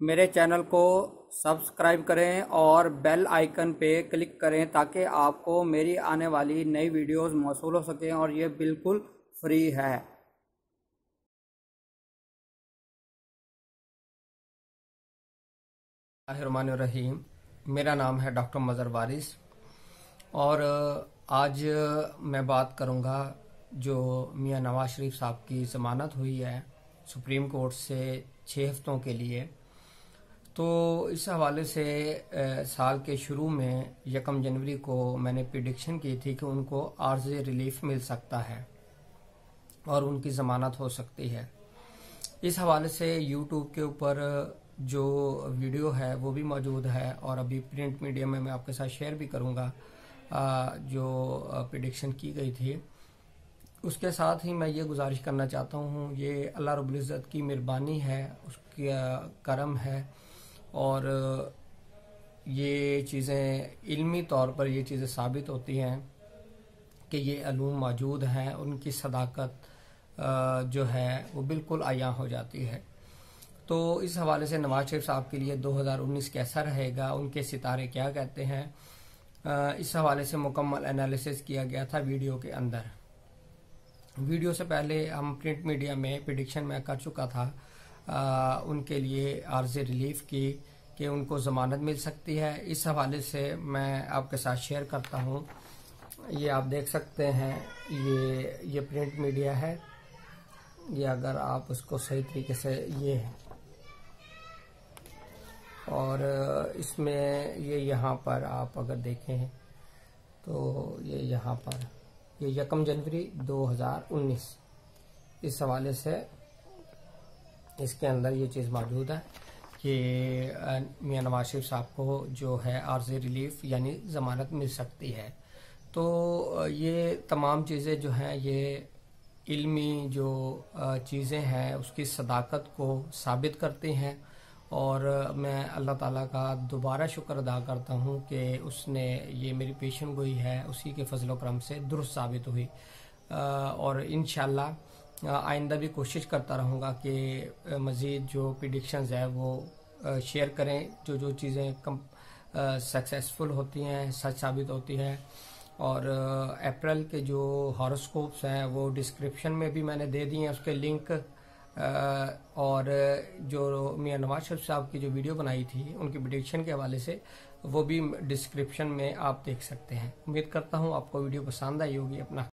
میرے چینل کو سبسکرائب کریں اور بیل آئیکن پہ کلک کریں تاکہ آپ کو میری آنے والی نئی ویڈیوز موصول ہو سکیں اور یہ بالکل فری ہے۔ اللہ الرحمن الرحیم، میرا نام ہے ڈاکٹر مظہر وارث اور آج میں بات کروں گا جو میاں نواز شریف صاحب کی ضمانت ہوئی ہے سپریم کورٹ سے 6 ہفتوں کے لیے۔ تو اس حوالے سے سال کے شروع میں 1 جنوری کو میں نے پریڈکشن کی تھی کہ ان کو عارضی ریلیف مل سکتا ہے اور ان کی ضمانت ہو سکتی ہے۔ اس حوالے سے یوٹیوب کے اوپر جو ویڈیو ہے وہ بھی موجود ہے اور ابھی پرنٹ میڈیا میں آپ کے ساتھ شیئر بھی کروں گا جو پریڈکشن کی گئی تھی۔ اس کے ساتھ ہی میں یہ گزارش کرنا چاہتا ہوں، یہ اللہ رب العزت کی مہربانی ہے، اس کا کرم ہے اور یہ چیزیں علمی طور پر یہ چیزیں ثابت ہوتی ہیں کہ یہ علوم موجود ہیں، ان کی صداقت جو ہے وہ بالکل عیاں ہو جاتی ہے۔ تو اس حوالے سے نواز شریف صاحب کے لیے 2019 کیسا رہے گا، ان کے ستارے کیا کہتے ہیں، اس حوالے سے مکمل انالیسس کیا گیا تھا ویڈیو کے اندر۔ ویڈیو سے پہلے ہم پرنٹ میڈیا میں پریڈکشن میں کر چکا تھا ان کے لیے عارضی ریلیف کی کہ ان کو ضمانت مل سکتی ہے۔ اس حوالے سے میں آپ کے ساتھ شیئر کرتا ہوں، یہ آپ دیکھ سکتے ہیں، یہ پرنٹ میڈیا ہے، یہ اگر آپ اس کو صحیح طریقے سے یہ ہے اور اس میں یہ یہاں پر آپ اگر دیکھیں تو یہ یہاں پر یہ 1 جنوری 2019 اس حوالے سے اس کے اندر یہ چیز موجود ہے کہ میاں نواز شریف صاحب کو جو ہے عارضی ریلیف یعنی ضمانت مل سکتی ہے۔ تو یہ تمام چیزیں جو ہیں یہ علمی جو چیزیں ہیں اس کی صداقت کو ثابت کرتی ہیں اور میں اللہ تعالیٰ کا دوبارہ شکر ادا کرتا ہوں کہ اس نے یہ میری پیشن گوئی ہے اسی کے فضل و کرم سے درست ثابت ہوئی اور انشاءاللہ آئندہ بھی کوشش کرتا رہوں گا کہ مزید جو پریڈکشنز ہے وہ شیئر کریں، جو چیزیں سکسیسفل ہوتی ہیں، سچ ثابت ہوتی ہیں۔ اور اپریل کے جو ہاروسکوپس ہیں وہ ڈسکرپشن میں بھی میں نے دے دی ہیں، اس کے لنک، اور جو میاں نواز شریف صاحب کی جو ویڈیو بنائی تھی ان کی پریڈکشن کے حوالے سے وہ بھی ڈسکرپشن میں آپ دیکھ سکتے ہیں۔ امید کرتا ہوں آپ کو ویڈیو پسند آئی ہوگی۔ اپنا